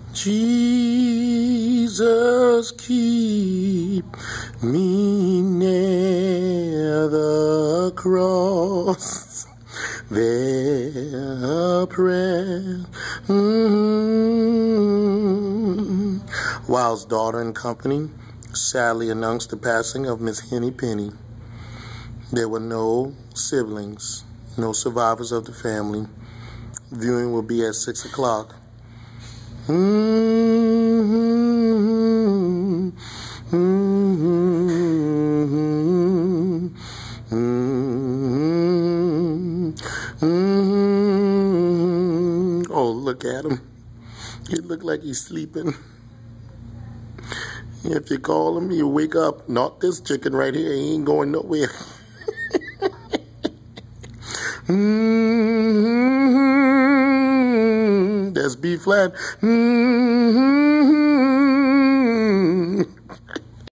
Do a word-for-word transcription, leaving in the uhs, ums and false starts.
Jesus, keep me near the cross. There, prayer. Mm-hmm. Whilst daughter and company sadly announced the passing of Miss Henny Penny. There were no siblings, no survivors of the family. Viewing will be at six o'clock. Mm-hmm. Mm-hmm. Mm-hmm. Mm-hmm. Oh, look at him. He look like he's sleeping. If you call him, he'll wake up. Not this chicken right here. He ain't going nowhere. Mm-hmm. That's B flat. Mm-hmm.